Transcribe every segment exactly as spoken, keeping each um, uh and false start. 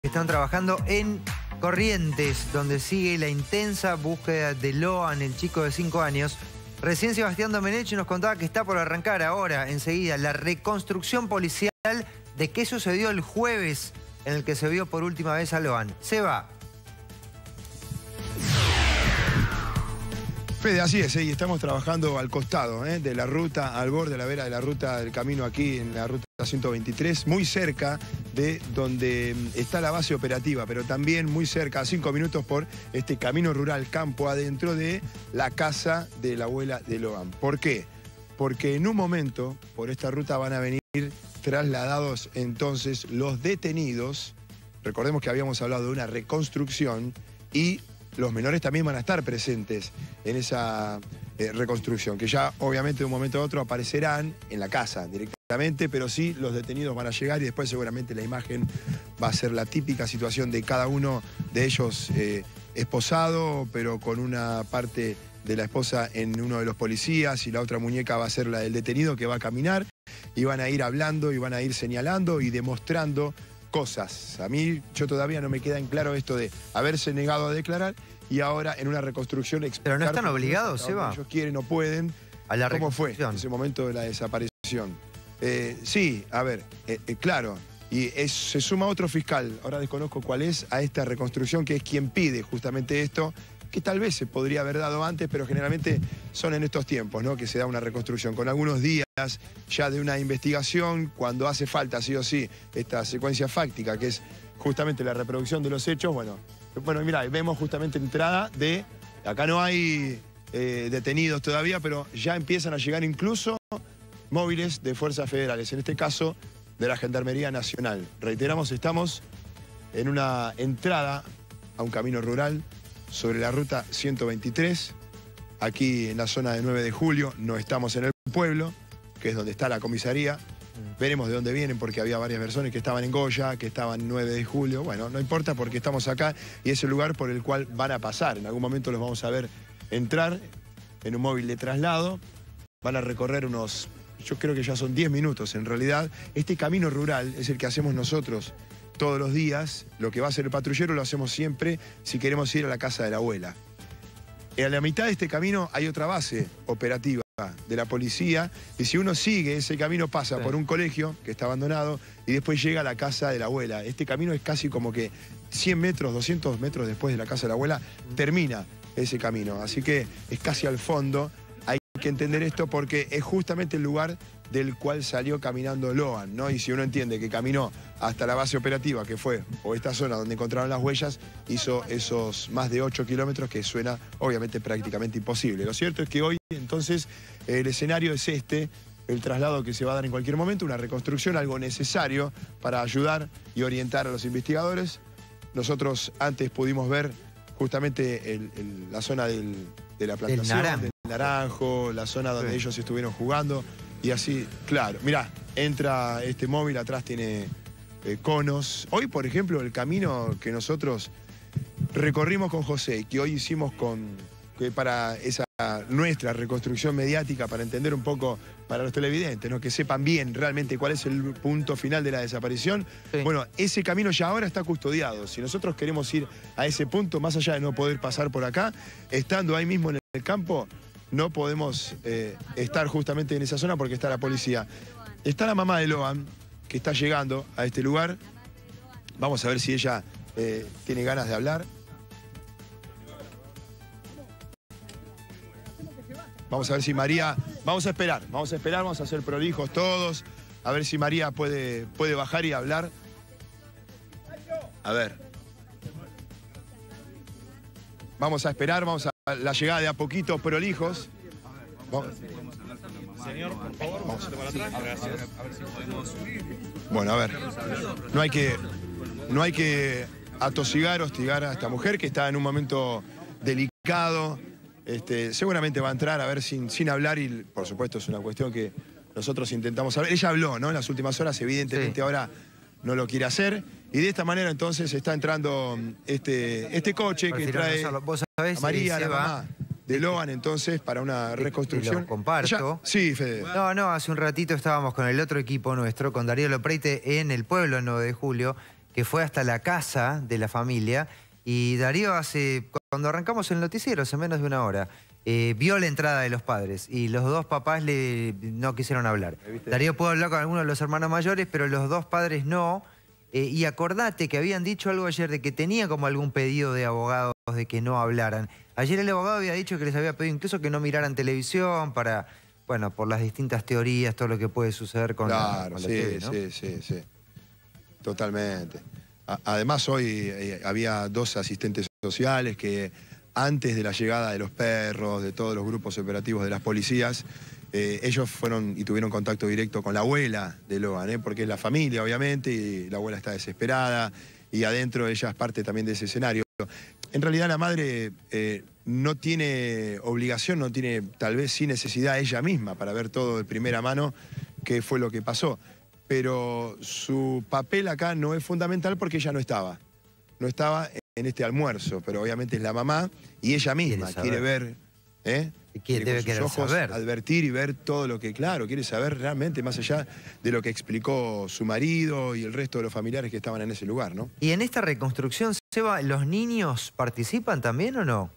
Están trabajando en Corrientes, donde sigue la intensa búsqueda de Loan, el chico de cinco años. Recién Sebastián Domenech nos contaba que está por arrancar ahora, enseguida, la reconstrucción policial de qué sucedió el jueves en el que se vio por última vez a Loan. Seba. Fede, así es, ¿eh? Y estamos trabajando al costado ¿eh? de la ruta, al borde, a la vera de la ruta del camino aquí, en la ruta ciento veintitrés, muy cerca de donde está la base operativa, pero también muy cerca, a cinco minutos por este camino rural, campo adentro de la casa de la abuela de Loan. ¿Por qué? Porque en un momento, por esta ruta van a venir trasladados entonces los detenidos. Recordemos que habíamos hablado de una reconstrucción y los menores también van a estar presentes en esa eh, reconstrucción, que ya obviamente de un momento a otro aparecerán en la casa directamente, pero sí los detenidos van a llegar y después seguramente la imagen va a ser la típica situación de cada uno de ellos eh, esposado, pero con una parte de la esposa en uno de los policías y la otra muñeca va a ser la del detenido que va a caminar y van a ir hablando y van a ir señalando y demostrando cosas. A mí, yo todavía no me queda en claro esto de haberse negado a declarar y ahora en una reconstrucción explicar. Pero no están obligados, Seba. Ellos quieren o pueden. A la ¿Cómo fue reconstrucción? ese momento de la desaparición? Eh, sí, a ver, eh, eh, claro. Y es, se suma otro fiscal, ahora desconozco cuál es, a esta reconstrucción, que es quien pide justamente esto, que tal vez se podría haber dado antes, pero generalmente son en estos tiempos, ¿no? Que se da una reconstrucción, con algunos días ya de una investigación, cuando hace falta, sí o sí, esta secuencia fáctica, que es justamente la reproducción de los hechos. Bueno, bueno, mirá, vemos justamente entrada de, acá no hay eh, detenidos todavía, pero ya empiezan a llegar incluso móviles de fuerzas federales, en este caso de la Gendarmería Nacional. Reiteramos, estamos en una entrada a un camino rural sobre la ruta ciento veintitrés, aquí en la zona de nueve de julio, no estamos en el pueblo, que es donde está la comisaría. Veremos de dónde vienen, porque había varias personas que estaban en Goya, que estaban en nueve de julio. Bueno, no importa porque estamos acá y es el lugar por el cual van a pasar. En algún momento los vamos a ver entrar en un móvil de traslado. Van a recorrer unos, yo creo que ya son diez minutos en realidad. Este camino rural es el que hacemos nosotros todos los días. Lo que va a hacer el patrullero lo hacemos siempre si queremos ir a la casa de la abuela. A la mitad de este camino hay otra base operativa de la policía, y si uno sigue ese camino pasa sí. por un colegio que está abandonado y después llega a la casa de la abuela. Este camino es casi como que cien metros, doscientos metros después de la casa de la abuela termina ese camino, así que es casi al fondo. Hay que entender esto porque es justamente el lugar del cual salió caminando Loan, ¿no? Y si uno entiende que caminó hasta la base operativa, que fue, o esta zona donde encontraron las huellas, hizo esos más de ocho kilómetros, que suena obviamente prácticamente imposible. Lo cierto es que hoy, entonces, el escenario es este, el traslado que se va a dar en cualquier momento, una reconstrucción, algo necesario para ayudar y orientar a los investigadores. Nosotros antes pudimos ver justamente el, el, la zona del, de la plantación, naranjo. del naranjo, la zona donde sí. ellos estuvieron jugando. Y así, claro, mirá, entra este móvil, atrás tiene eh, conos. Hoy, por ejemplo, el camino que nosotros recorrimos con José y que hoy hicimos con, que para esa nuestra reconstrucción mediática, para entender un poco para los televidentes, ¿no? Que sepan bien realmente cuál es el punto final de la desaparición. Sí. Bueno, ese camino ya ahora está custodiado. Si nosotros queremos ir a ese punto, más allá de no poder pasar por acá, estando ahí mismo en el campo, no podemos eh, estar justamente en esa zona porque está la policía. Está la mamá de Loan, que está llegando a este lugar. Vamos a ver si ella eh, tiene ganas de hablar. Vamos a ver si María... Vamos a esperar, vamos a esperar, vamos a ser prolijos todos. A ver si María puede, puede bajar y hablar. A ver. Vamos a esperar, vamos a la llegada de a poquito prolijos. Vamos. Señor, por favor, vamos para atrás. Gracias. A ver si podemos subir. Bueno, a ver. No hay que, no hay que atosigar, hostigar a esta mujer que está en un momento delicado. Este, seguramente va a entrar a ver sin, sin hablar y, por supuesto, es una cuestión que nosotros intentamos saber. Ella habló, ¿no? En las últimas horas, evidentemente sí. ahora no lo quiere hacer. Y de esta manera, entonces, está entrando este, este coche que trae ¿Vos sabés, a María, eh, la mamá de Loan, entonces, para una reconstrucción. Lo comparto. ¿Ya? Sí, Fede. No, no, hace un ratito estábamos con el otro equipo nuestro, con Darío Lopreite, en el pueblo, el nueve de julio, que fue hasta la casa de la familia. Y Darío hace, cuando arrancamos el noticiero, hace menos de una hora, eh, vio la entrada de los padres y los dos papás le, no quisieron hablar. Darío pudo hablar con alguno de los hermanos mayores, pero los dos padres no. Eh, y acordate que habían dicho algo ayer de que tenía como algún pedido de abogados de que no hablaran. Ayer el abogado había dicho que les había pedido incluso que no miraran televisión para, bueno, por las distintas teorías, todo lo que puede suceder con claro, la, con la sí, T V, ¿no? sí, sí, sí. Totalmente. A además, hoy eh, había dos asistentes sociales que antes de la llegada de los perros, de todos los grupos operativos de las policías, eh, ellos fueron y tuvieron contacto directo con la abuela de Loan, ¿eh? Porque es la familia, obviamente, y la abuela está desesperada, y adentro ella es parte también de ese escenario. En realidad la madre eh, no tiene obligación, no tiene tal vez sí necesidad ella misma para ver todo de primera mano qué fue lo que pasó. Pero su papel acá no es fundamental porque ella no estaba. No estaba en este almuerzo, pero obviamente es la mamá y ella misma quiere ver, ¿eh? Quiere, debe con sus ojos saber. advertir y ver todo lo que, claro, quiere saber realmente más allá de lo que explicó su marido y el resto de los familiares que estaban en ese lugar, ¿no? Y en esta reconstrucción, Seba, ¿los niños participan también o no?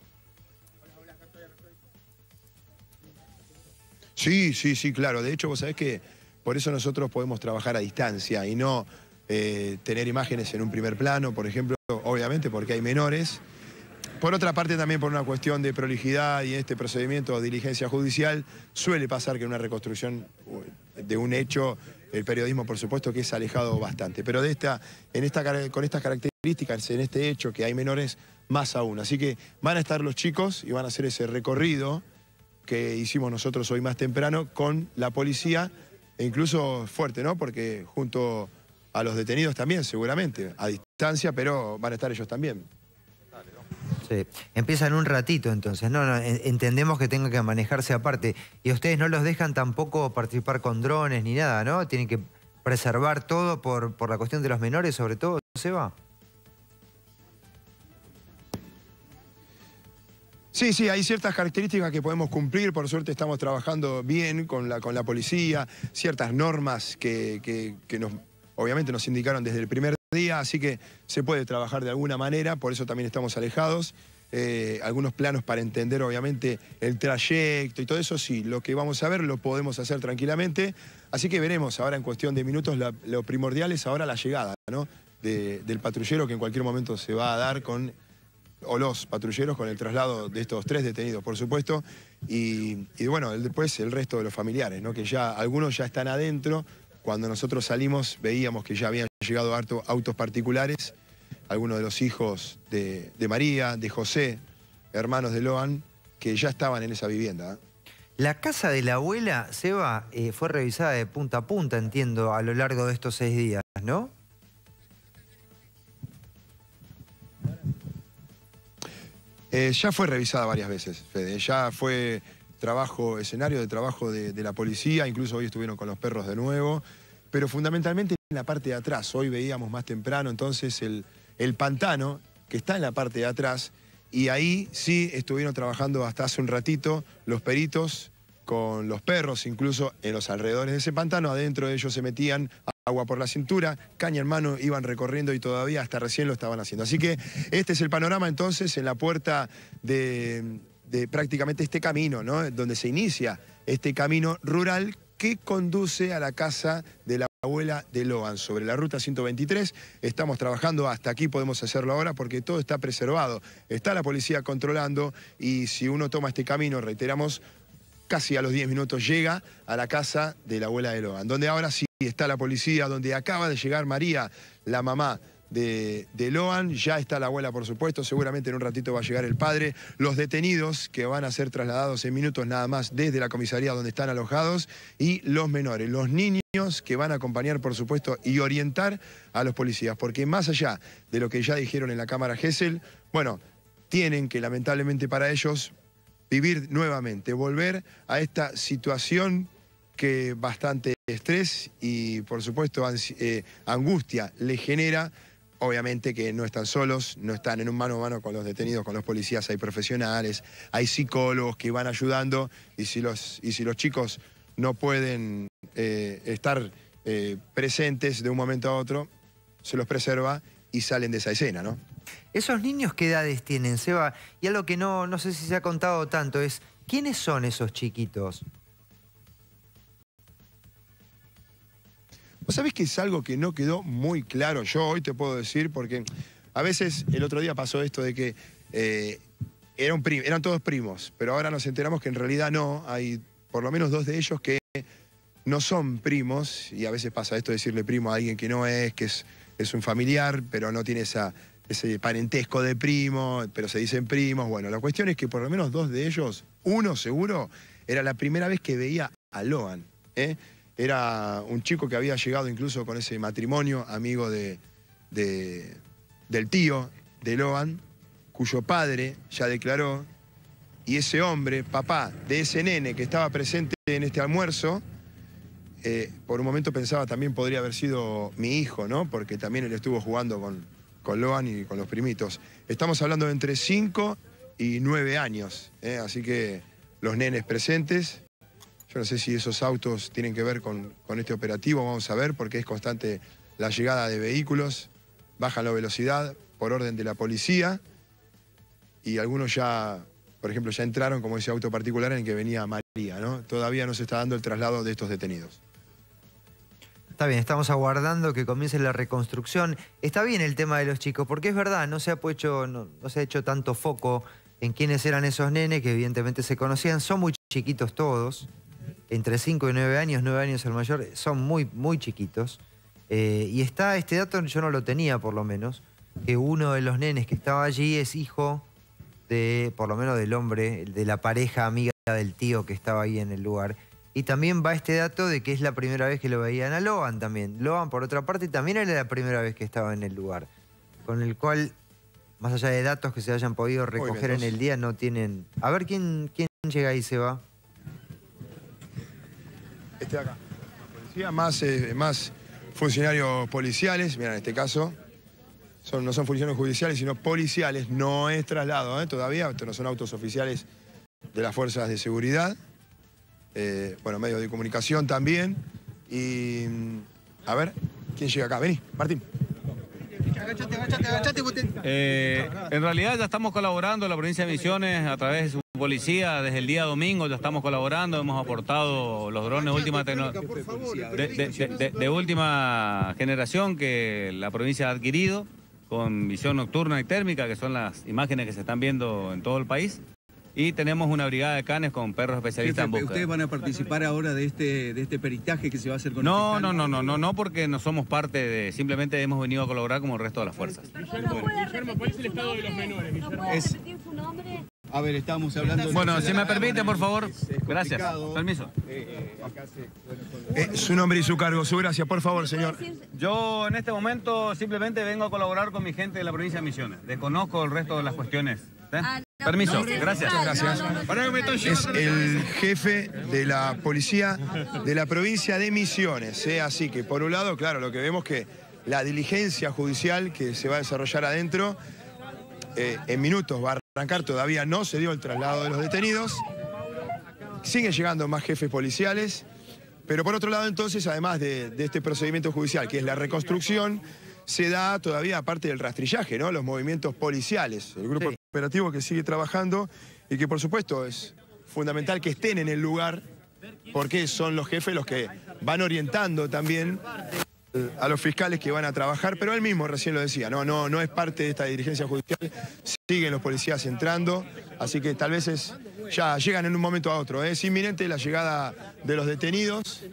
Sí, sí, sí, claro. De hecho, vos sabés que por eso nosotros podemos trabajar a distancia y no eh, tener imágenes en un primer plano, por ejemplo, obviamente porque hay menores. Por otra parte, también por una cuestión de prolijidad y este procedimiento de diligencia judicial, suele pasar que en una reconstrucción de un hecho, el periodismo, por supuesto, que es alejado bastante. Pero de esta, en esta, con estas características, en este hecho, que hay menores, más aún. Así que van a estar los chicos y van a hacer ese recorrido que hicimos nosotros hoy más temprano con la policía, e incluso fuerte, ¿no? Porque junto a los detenidos también, seguramente, a distancia, pero van a estar ellos también. Sí. Empieza en un ratito, entonces. No, no, entendemos que tengan que manejarse aparte. Y ustedes no los dejan tampoco participar con drones ni nada, ¿no? Tienen que preservar todo por, por la cuestión de los menores, sobre todo, Seba. Sí, sí, hay ciertas características que podemos cumplir. Por suerte estamos trabajando bien con la, con la policía. Ciertas normas que, que, que nos, obviamente nos indicaron desde el primer día, así que se puede trabajar de alguna manera, por eso también estamos alejados. Eh, algunos planos para entender obviamente el trayecto y todo eso, sí, lo que vamos a ver lo podemos hacer tranquilamente, así que veremos ahora en cuestión de minutos. La, lo primordial es ahora la llegada, ¿no? de, del patrullero que en cualquier momento se va a dar con, o los patrulleros con el traslado de estos tres detenidos, por supuesto, y, y bueno, después el resto de los familiares, ¿no? Que ya algunos ya están adentro. Cuando nosotros salimos veíamos que ya habían llegado harto autos particulares, algunos de los hijos de, de María, de José, hermanos de Loan, que ya estaban en esa vivienda. La casa de la abuela, Seba, eh, fue revisada de punta a punta, entiendo, a lo largo de estos seis días, ¿no? Eh, ya fue revisada varias veces, Fede. Ya fue trabajo, escenario de trabajo de, de la policía, incluso hoy estuvieron con los perros de nuevo, pero fundamentalmente en la parte de atrás. Hoy veíamos más temprano entonces el, el pantano que está en la parte de atrás, y ahí sí estuvieron trabajando hasta hace un ratito los peritos con los perros, incluso en los alrededores de ese pantano. Adentro de ellos se metían agua por la cintura, caña en mano, iban recorriendo y todavía hasta recién lo estaban haciendo. Así que este es el panorama entonces en la puerta de, de prácticamente este camino, ¿no? Donde se inicia este camino rural que conduce a la casa de la abuela de Loan, sobre la ruta ciento veintitrés. Estamos trabajando, hasta aquí podemos hacerlo ahora porque todo está preservado. Está la policía controlando y si uno toma este camino, reiteramos, casi a los diez minutos llega a la casa de la abuela de Loan, donde ahora sí está la policía, donde acaba de llegar María, la mamá de, de Loan. Ya está la abuela, por supuesto, seguramente en un ratito va a llegar el padre, los detenidos que van a ser trasladados en minutos nada más desde la comisaría donde están alojados, y los menores, los niños que van a acompañar, por supuesto, y orientar a los policías, porque más allá de lo que ya dijeron en la cámara Gesell, bueno, tienen que lamentablemente para ellos vivir nuevamente, volver a esta situación que bastante estrés y, por supuesto, eh, angustia le genera. Obviamente que no están solos, no están en un mano a mano con los detenidos, con los policías. Hay profesionales, hay psicólogos que van ayudando, y si los, y si los chicos no pueden eh, estar eh, presentes de un momento a otro, se los preserva y salen de esa escena, ¿no? ¿Esos niños qué edades tienen, Seba? Y algo que no, no sé si se ha contado tanto es, ¿quiénes son esos chiquitos? Vos sabés que es algo que no quedó muy claro. Yo hoy te puedo decir, porque a veces el otro día pasó esto de que eh, era un prim- eran todos primos, pero ahora nos enteramos que en realidad no. Hay por lo menos dos de ellos que no son primos, y a veces pasa esto de decirle primo a alguien que no es, que es, es un familiar, pero no tiene esa, ese parentesco de primo, pero se dicen primos. Bueno, la cuestión es que por lo menos dos de ellos, uno seguro, era la primera vez que veía a Loan, ¿eh? Era un chico que había llegado incluso con ese matrimonio, amigo de, de, del tío de Loan, cuyo padre ya declaró, y ese hombre, papá de ese nene que estaba presente en este almuerzo, eh, por un momento pensaba también podría haber sido mi hijo, ¿no? Porque también él estuvo jugando con, con Loan y con los primitos. Estamos hablando de entre cinco y nueve años, ¿eh? Así que los nenes presentes. Yo no sé si esos autos tienen que ver con, con este operativo, vamos a ver, porque es constante la llegada de vehículos, bajan la velocidad por orden de la policía y algunos ya, por ejemplo, ya entraron como ese auto particular en el que venía María, ¿no? Todavía no se está dando el traslado de estos detenidos. Está bien, estamos aguardando que comience la reconstrucción. Está bien el tema de los chicos, porque es verdad, no se ha hecho, no, no se ha hecho tanto foco en quiénes eran esos nenes, que evidentemente se conocían. Son muy chiquitos todos. Entre cinco y nueve años, nueve años el mayor, son muy, muy chiquitos. Eh, y está este dato, yo no lo tenía por lo menos, que uno de los nenes que estaba allí es hijo de, por lo menos del hombre, de la pareja amiga del tío que estaba ahí en el lugar. Y también va este dato de que es la primera vez que lo veían a Loan también. Loan, por otra parte, también era la primera vez que estaba en el lugar. Con el cual, más allá de datos que se hayan podido recoger en el día, no tienen... A ver, ¿quién, quién llega ahí, se va? Este de acá. Policía, más, eh, más funcionarios policiales, mira, en este caso, son, no son funcionarios judiciales, sino policiales, no es traslado, ¿eh? Todavía, estos no son autos oficiales de las fuerzas de seguridad, eh, bueno, medios de comunicación también, y a ver, ¿quién llega acá? Vení, Martín. Agachate, agachate, agachate, Eh, en realidad ya estamos colaborando en la provincia de Misiones a través de su policía desde el día domingo, ya estamos colaborando, hemos aportado los drones de última, tecno- de, de- de- de- de última generación que la provincia ha adquirido con visión nocturna y térmica, que son las imágenes que se están viendo en todo el país. Y tenemos una brigada de canes con perros especialistas en Jefe, búsqueda. ¿ustedes van a participar ahora de este, de este peritaje que se va a hacer con No, el no, fiscal? no, no, no, no, porque no somos parte de, simplemente hemos venido a colaborar como el resto de las fuerzas. Guillermo, ¿cuál es el estado de los menores, Guillermo? ¿No puede Es- repetir su nombre? A ver, estamos hablando... Bueno, de- si me permite, por favor. Es- es Gracias. complicado. Permiso. Eh, eh, acá se- bueno, con los- Eh, su nombre y su cargo, su gracia, por favor, señor. ¿Puede decir- Yo en este momento simplemente vengo a colaborar con mi gente de la provincia de Misiones. Desconozco el resto de las cuestiones. ¿Eh? Ah, no, Permiso, no, no, gracias. no, no, Gracias. no, no, no, Pará que me estoy Es el jefe de la policía de la provincia de Misiones, ¿eh? Así que, por un lado, claro, lo que vemos que la diligencia judicial que se va a desarrollar adentro, eh, en minutos va a arrancar, todavía no se dio el traslado de los detenidos. Siguen llegando más jefes policiales, pero por otro lado, entonces, además de, de este procedimiento judicial, que es la reconstrucción, se da todavía, aparte del rastrillaje, ¿no? Los movimientos policiales, el grupo Sí. operativo que sigue trabajando y que, por supuesto, es fundamental que estén en el lugar porque son los jefes los que van orientando también eh, a los fiscales que van a trabajar, pero él mismo recién lo decía, no, no, no es parte de esta dirigencia judicial, siguen los policías entrando, así que tal vez es, ya llegan en un momento a otro, ¿eh? Es inminente la llegada de los detenidos.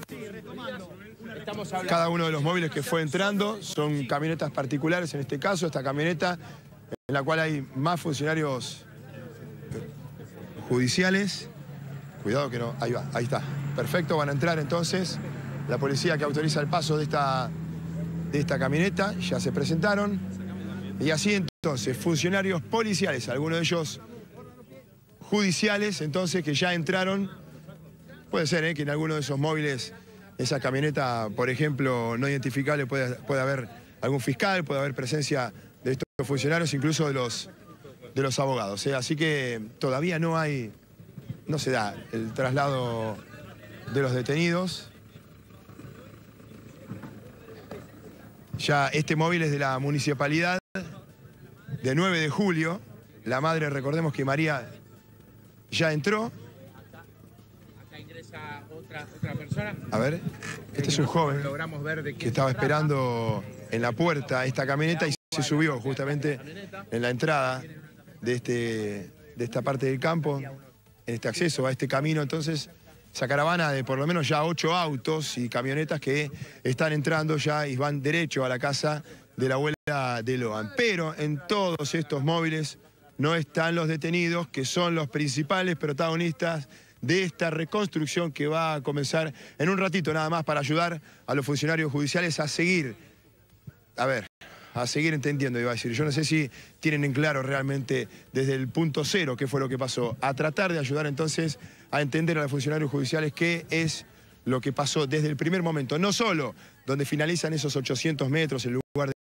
Cada uno de los móviles que fue entrando son camionetas particulares, en este caso, esta camioneta en la cual hay más funcionarios judiciales. Cuidado que no, ahí va, ahí está. Perfecto, van a entrar entonces. La policía que autoriza el paso de esta, de esta camioneta, ya se presentaron. Y así entonces, funcionarios policiales, algunos de ellos judiciales, entonces que ya entraron. Puede ser ¿eh? que en alguno de esos móviles, esa camioneta, por ejemplo, no identificable, puede, puede haber algún fiscal, puede haber presencia de estos funcionarios, incluso de los, de los abogados. ¿eh? Así que todavía no hay, no se da el traslado de los detenidos. Ya este móvil es de la municipalidad de nueve de julio. La madre, recordemos que María ya entró. Acá ingresa otra, otra persona. A ver, este es un joven Logramos ver de que estaba esperando en la puerta esta camioneta y se subió justamente en la entrada de, este, de esta parte del campo, en este acceso a este camino. Entonces, esa caravana de por lo menos ya ocho autos y camionetas que están entrando ya y van derecho a la casa de la abuela de Loan. Pero en todos estos móviles no están los detenidos, que son los principales protagonistas de esta reconstrucción que va a comenzar en un ratito nada más para ayudar a los funcionarios judiciales a seguir, a ver, a seguir entendiendo, iba a decir. Yo no sé si tienen en claro realmente desde el punto cero qué fue lo que pasó. A tratar de ayudar entonces a entender a los funcionarios judiciales qué es lo que pasó desde el primer momento. No solo donde finalizan esos ochocientos metros, el lugar